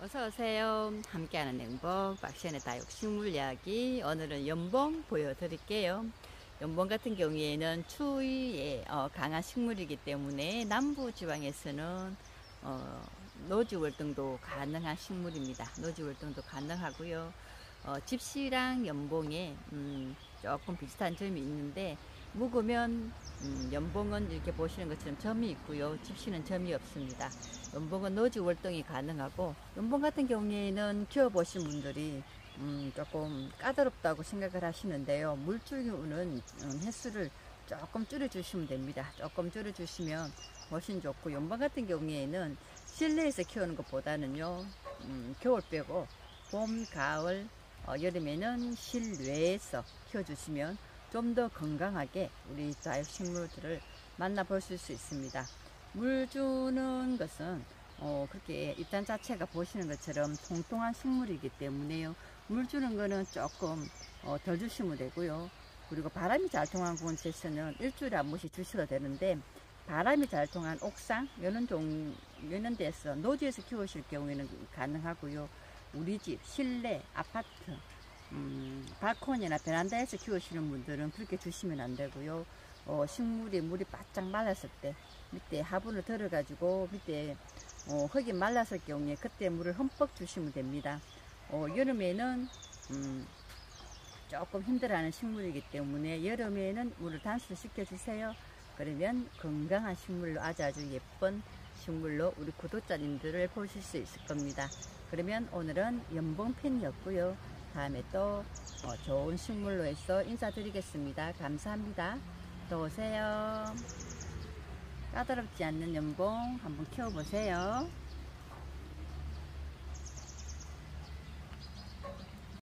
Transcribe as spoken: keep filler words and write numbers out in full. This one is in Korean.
어서오세요. 함께하는 행복 박시연의 다육식물 이야기. 오늘은 연봉 보여드릴게요. 연봉 같은 경우에는 추위에 어, 강한 식물이기 때문에 남부지방에서는 어, 노지월등도 가능한 식물입니다. 노지월등도 가능하고요. 어, 집시랑 연봉에 음, 조금 비슷한 점이 있는데, 묵으면 음, 연봉은 이렇게 보시는 것처럼 점이 있고요. 집시는 점이 없습니다. 연봉은 노지 월등이 가능하고, 연봉 같은 경우에는 키워보신 분들이 음, 조금 까다롭다고 생각을 하시는데요. 물주는 음, 횟수를 조금 줄여주시면 됩니다. 조금 줄여주시면 훨씬 좋고, 연봉 같은 경우에는 실내에서 키우는 것보다는요, 음, 겨울 빼고 봄, 가을, 어, 여름에는 실외에서 키워주시면 좀 더 건강하게 우리 다육식물들을 만나볼 수 있습니다. 물 주는 것은 어, 그렇게 입단 자체가 보시는 것처럼 통통한 식물이기 때문에요. 물 주는 거는 조금 어, 덜 주시면 되고요. 그리고 바람이 잘 통한 곳에서는 일주일에 한 번씩 주셔도 되는데, 바람이 잘 통한 옥상 이런 종 이런 데서 노지에서 키우실 경우에는 가능하고요. 우리 집 실내 아파트 음, 발코니나 베란다에서 키우시는 분들은 그렇게 주시면 안 되고요. 어, 식물이 물이 바짝 말랐을 때 밑에 화분을 들어 가지고 밑에 어, 흙이 말랐을 경우에 그때 물을 흠뻑 주시면 됩니다. 어, 여름에는 음, 조금 힘들어하는 식물이기 때문에 여름에는 물을 단수를 시켜 주세요. 그러면 건강한 식물로, 아주 아주 예쁜 식물로 우리 구독자님들을 보실 수 있을 겁니다. 그러면 오늘은 연봉편이었고요. 다음에 또 좋은 식물로 해서 인사드리겠습니다. 감사합니다. 또 오세요. 까다롭지 않는 연봉 한번 키워보세요.